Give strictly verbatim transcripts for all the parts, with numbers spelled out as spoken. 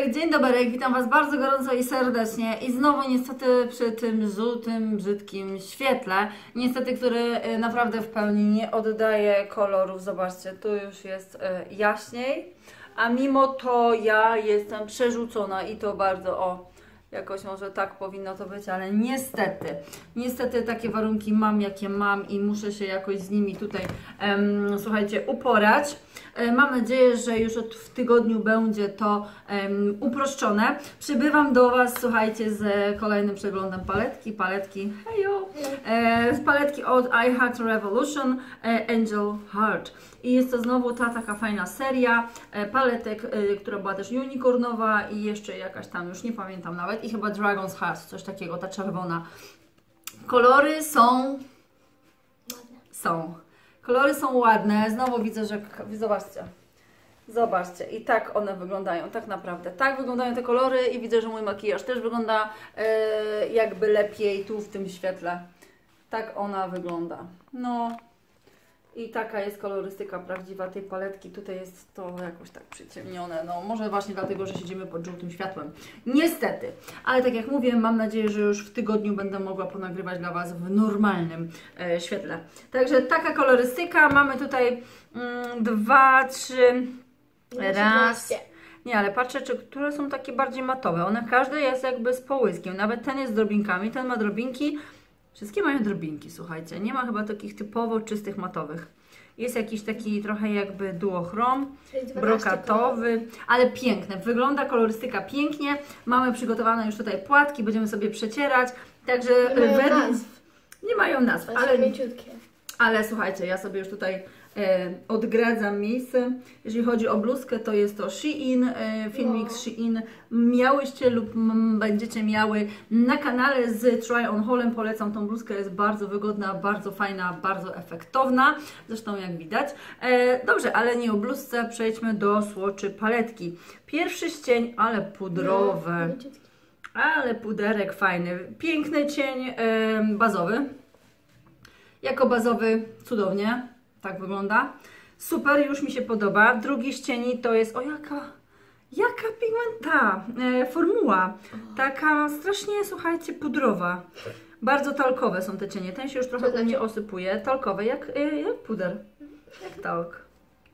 dobry, dzień dobry, witam Was bardzo gorąco i serdecznie i znowu niestety przy tym żółtym, brzydkim świetle, niestety, który naprawdę w pełni nie oddaje kolorów. Zobaczcie, tu już jest jaśniej, a mimo to ja jestem przerzucona i to bardzo, o, jakoś może tak powinno to być, ale niestety, niestety takie warunki mam, jakie mam i muszę się jakoś z nimi tutaj, um, słuchajcie, uporać. E, mam nadzieję, że już od, w tygodniu będzie to um, uproszczone. Przybywam do Was, słuchajcie, z kolejnym przeglądem paletki, paletki, hejo, e, z paletki od I Heart Revolution, e, Angel Heart. I jest to znowu ta taka fajna seria e, paletek, e, która była też unicornowa i jeszcze jakaś tam, już nie pamiętam nawet, i chyba Dragon's Heart, coś takiego, ta czerwona. Kolory są... Są. Kolory są ładne. Znowu widzę, że... Zobaczcie. Zobaczcie. I tak one wyglądają, tak naprawdę. Tak wyglądają te kolory i widzę, że mój makijaż też wygląda e, jakby lepiej tu w tym świetle. Tak ona wygląda. No... I taka jest kolorystyka prawdziwa tej paletki. Tutaj jest to jakoś tak przyciemnione. No może właśnie dlatego, że siedzimy pod żółtym światłem. Niestety. Ale tak jak mówię, mam nadzieję, że już w tygodniu będę mogła ponagrywać dla Was w normalnym e, świetle. Także taka kolorystyka. Mamy tutaj mm, dwa, trzy, raz... Nie, ale patrzę, czy które są takie bardziej matowe. One każde jest jakby z połyskiem. Nawet ten jest z drobinkami, ten ma drobinki. Wszystkie mają drobinki, słuchajcie. Nie ma chyba takich typowo czystych matowych. Jest jakiś taki trochę jakby duochrom, brokatowy, ale piękne. Wygląda kolorystyka pięknie. Mamy przygotowane już tutaj płatki, będziemy sobie przecierać. Także nie mają według... nazw. Nie mają nazw, ale... ale słuchajcie, ja sobie już tutaj e, odgradzam miejsce. Jeżeli chodzi o bluzkę, to jest to Shein, e, filmik z Shein. Miałyście lub m, będziecie miały na kanale z Try On Haulem. Polecam tą bluzkę, jest bardzo wygodna, bardzo fajna, bardzo efektowna. Zresztą jak widać. E, dobrze, ale nie o bluzce, przejdźmy do swatchy paletki. Pierwszy cień, ale pudrowe. Ale puderek fajny. Piękny cień e, bazowy. Jako bazowy cudownie, tak wygląda. Super, już mi się podoba. Drugi z cieni to jest, o jaka, jaka pigmenta, e, formuła. Taka strasznie, słuchajcie, pudrowa. Bardzo talkowe są te cienie. Ten się już trochę u mnie osypuje. Talkowe, jak, e, jak puder. Jak talk.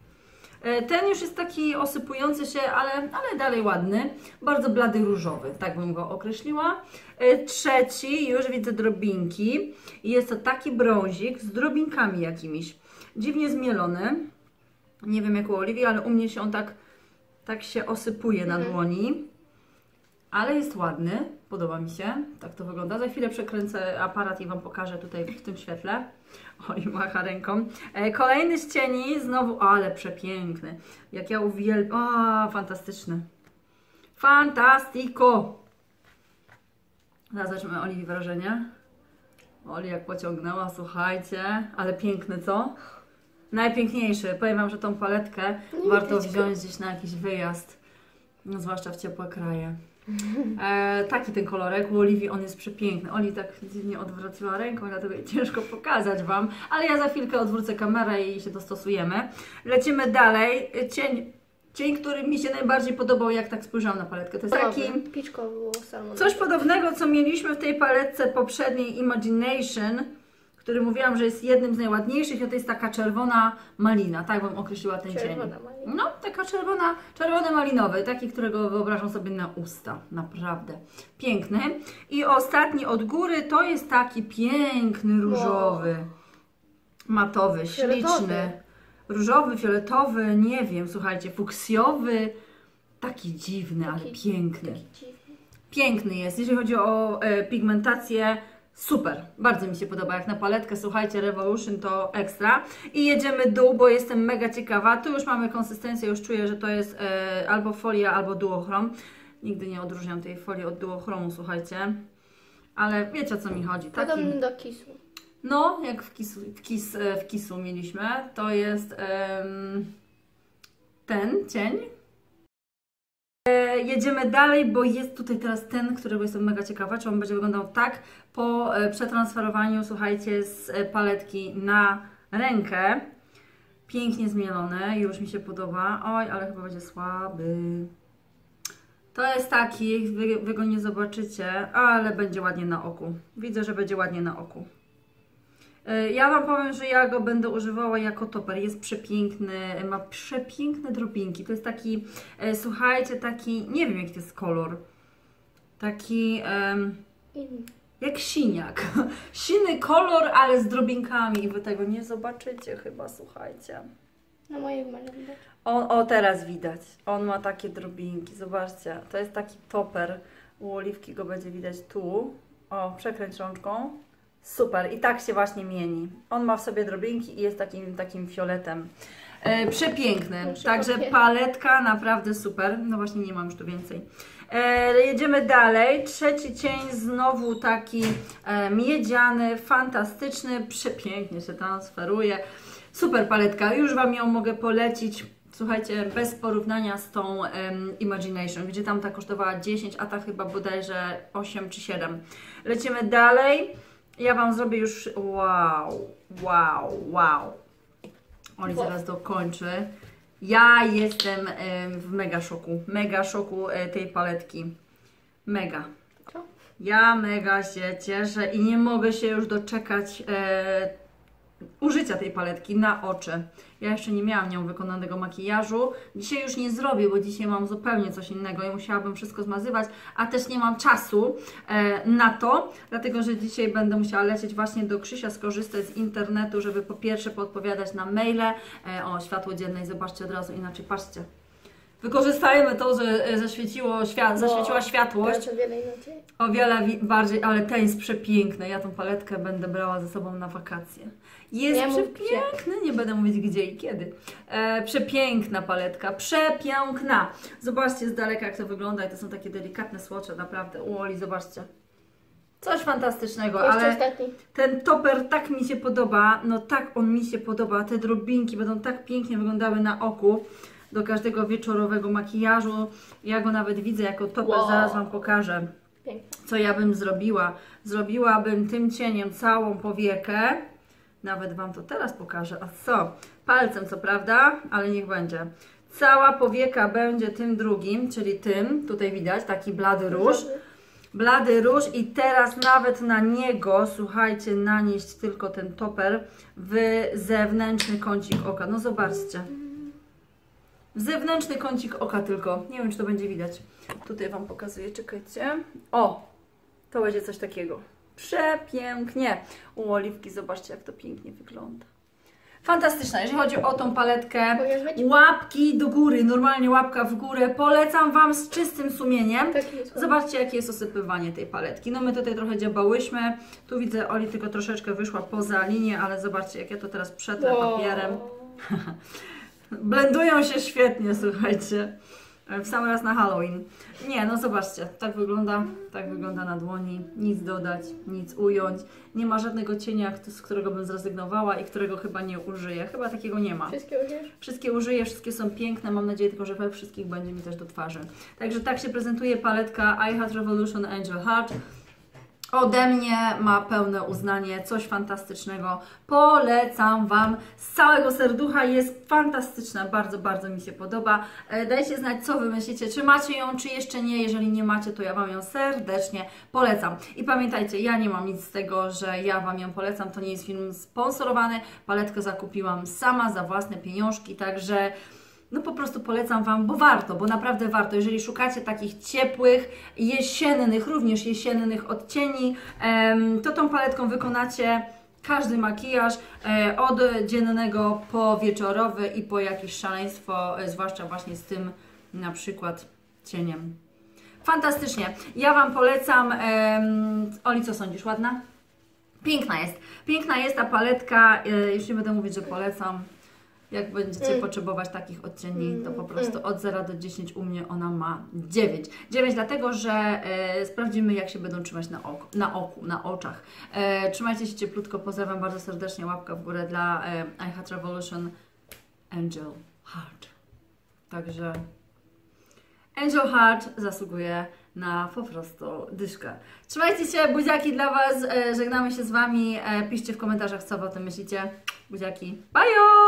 E, ten już jest taki osypujący się, ale, ale dalej ładny. Bardzo blady różowy, tak bym go określiła. E, trzeci, już widzę drobinki. Jest to taki brązik z drobinkami jakimiś. Dziwnie zmielony. Nie wiem jak u Oliwii, ale u mnie się on tak, tak się osypuje na dłoni. Ale jest ładny, podoba mi się. Tak to wygląda. Za chwilę przekręcę aparat i Wam pokażę tutaj w tym świetle. Oli macha ręką. E, kolejny z cieni, znowu, ale przepiękny. Jak ja uwielbiam. O, fantastyczny. Fantastico! Zaraz zobaczymy Oli wrażenie. Oli jak pociągnęła, słuchajcie. Ale piękny, co? Najpiękniejszy. Powiem Wam, że tą paletkę nie warto wziąć gdzieś na jakiś wyjazd. No, zwłaszcza w ciepłe kraje. E, taki ten kolorek, u Oliwii on jest przepiękny. Oli tak dziwnie odwróciła ręką, dlatego ciężko pokazać Wam, ale ja za chwilkę odwrócę kamerę i się dostosujemy. Lecimy dalej. Cień, cień, który mi się najbardziej podobał, jak tak spojrzałam na paletkę. To jest taki coś podobnego, co mieliśmy w tej paletce poprzedniej Imagination, który mówiłam, że jest jednym z najładniejszych, i to jest taka czerwona malina, tak bym określiła ten cień. No, taka czerwona, czerwony malinowy, taki, którego wyobrażam sobie na usta, naprawdę piękny. I ostatni od góry to jest taki piękny, różowy, matowy, śliczny, różowy, fioletowy, nie wiem, słuchajcie, fuksjowy, taki dziwny, taki, ale piękny. Piękny jest, jeżeli chodzi o e, pigmentację. Super, bardzo mi się podoba, jak na paletkę, słuchajcie, Revolution to ekstra. I jedziemy dół, bo jestem mega ciekawa. Tu już mamy konsystencję, już czuję, że to jest e, albo folia, albo duochrom. Nigdy nie odróżniam tej folii od duochromu, słuchajcie. Ale wiecie, o co mi chodzi. Taki... Podobny do kisu. No, jak w kisu, w kis, w kisu mieliśmy. To jest um, ten cień. Jedziemy dalej, bo jest tutaj teraz ten, którego jestem mega ciekawa, czy on będzie wyglądał tak po przetransferowaniu, słuchajcie, z paletki na rękę. Pięknie zmielone, już mi się podoba. Oj, ale chyba będzie słaby. To jest taki, wy, wy go nie zobaczycie, ale będzie ładnie na oku. Widzę, że będzie ładnie na oku. Ja Wam powiem, że ja go będę używała jako toper. Jest przepiękny, ma przepiękne drobinki. To jest taki, słuchajcie, taki, nie wiem jaki to jest kolor. Taki um, jak siniak. Siny kolor, ale z drobinkami. I Wy tego nie zobaczycie chyba, słuchajcie. Na moich może widać. O, o, teraz widać. On ma takie drobinki. Zobaczcie, to jest taki toper. U Oliwki go będzie widać tu. O, przekręć rączką. Super. I tak się właśnie mieni. On ma w sobie drobinki i jest takim, takim fioletem. E, przepiękny. Także paletka naprawdę super. No właśnie nie mam już tu więcej. E, jedziemy dalej. Trzeci cień znowu taki e, miedziany, fantastyczny. Przepięknie się transferuje. Super paletka. Już Wam ją mogę polecić. Słuchajcie, bez porównania z tą um, Imagination, gdzie tam ta kosztowała dziesięć, a ta chyba bodajże osiem czy siedem. Lecimy dalej. Ja Wam zrobię już wow, wow, wow. Oli zaraz dokończy. Ja jestem um, w mega szoku, mega szoku e, tej paletki. Mega. Co? Ja mega się cieszę i nie mogę się już doczekać e, użycia tej paletki na oczy. Ja jeszcze nie miałam nią wykonanego makijażu. Dzisiaj już nie zrobię, bo dzisiaj mam zupełnie coś innego i musiałabym wszystko zmazywać, a też nie mam czasu e, na to, dlatego że dzisiaj będę musiała lecieć właśnie do Krzysia, skorzystać z internetu, żeby po pierwsze podpowiadać na maile. E, o, światło dzienne i zobaczcie od razu inaczej, patrzcie. Wykorzystajmy to, że zaświeciło świat, zaświeciła światłość. O wiele inaczej. O wiele bardziej, ale ten jest przepiękny. Ja tą paletkę będę brała ze sobą na wakacje. Jest Nie przepiękny, nie będę mówić gdzie i kiedy. E, przepiękna paletka, przepiękna. Zobaczcie z daleka jak to wygląda i to są takie delikatne słocze, naprawdę. U Oli, zobaczcie. Coś fantastycznego, Jeszcze ale ostatni. ten toper tak mi się podoba, no tak on mi się podoba. Te drobinki będą tak pięknie wyglądały na oku. Do każdego wieczorowego makijażu. Ja go nawet widzę jako toper, Wow. zaraz Wam pokażę, Pięknie. co ja bym zrobiła. Zrobiłabym tym cieniem całą powiekę. Nawet Wam to teraz pokażę. A co? Palcem co prawda, ale niech będzie. Cała powieka będzie tym drugim, czyli tym. Tutaj widać taki blady róż. Blady róż i teraz nawet na niego, słuchajcie, nanieść tylko ten toper w zewnętrzny kącik oka. No zobaczcie. W zewnętrzny kącik oka tylko. Nie wiem, czy to będzie widać. Tutaj Wam pokazuję, czekajcie. O! To będzie coś takiego. Przepięknie. U Oliwki zobaczcie, jak to pięknie wygląda. Fantastyczna. Jeżeli chodzi o tą paletkę, łapki do góry, normalnie łapka w górę. Polecam Wam z czystym sumieniem. Zobaczcie, jakie jest osypywanie tej paletki. No my tutaj trochę dziabałyśmy. Tu widzę, Oli tylko troszeczkę wyszła poza linię, ale zobaczcie, jak ja to teraz przetrę papierem. Blendują się świetnie, słuchajcie. W sam raz na Halloween. Nie, no zobaczcie, tak wygląda, tak wygląda na dłoni. Nic dodać, nic ująć. Nie ma żadnego cienia, z którego bym zrezygnowała i którego chyba nie użyję. Chyba takiego nie ma. Wszystkie użyjesz? Wszystkie użyję, wszystkie są piękne. Mam nadzieję tylko, że we wszystkich będzie mi też do twarzy. Także tak się prezentuje paletka I Heart Revolution Angel Heart. Ode mnie ma pełne uznanie, coś fantastycznego. Polecam Wam z całego serducha, jest fantastyczna, bardzo, bardzo mi się podoba. Dajcie znać, co Wy myślicie, czy macie ją, czy jeszcze nie. Jeżeli nie macie, to ja Wam ją serdecznie polecam. I pamiętajcie, ja nie mam nic z tego, że ja Wam ją polecam, to nie jest film sponsorowany. Paletkę zakupiłam sama za własne pieniążki, także no po prostu polecam Wam, bo warto, bo naprawdę warto. Jeżeli szukacie takich ciepłych, jesiennych, również jesiennych odcieni, to tą paletką wykonacie każdy makijaż, od dziennego po wieczorowy i po jakieś szaleństwo, zwłaszcza właśnie z tym na przykład cieniem. Fantastycznie. Ja Wam polecam. Oli, co sądzisz? Ładna? Piękna jest. Piękna jest ta paletka. Już nie będę mówić, że polecam. Jak będziecie mm. potrzebować takich odcieni, to po prostu od zera do dziesięciu u mnie ona ma dziewięć. dziewięć dlatego, że e, sprawdzimy, jak się będą trzymać na oku, na, oku, na oczach. E, trzymajcie się cieplutko, pozdrawiam bardzo serdecznie, łapka w górę dla e, I Heart Revolution Angel Heart. Także Angel Heart zasługuje na po prostu dyszkę. Trzymajcie się, buziaki dla Was, e, żegnamy się z Wami, e, piszcie w komentarzach, co Wy o tym myślicie. Buziaki, bajo!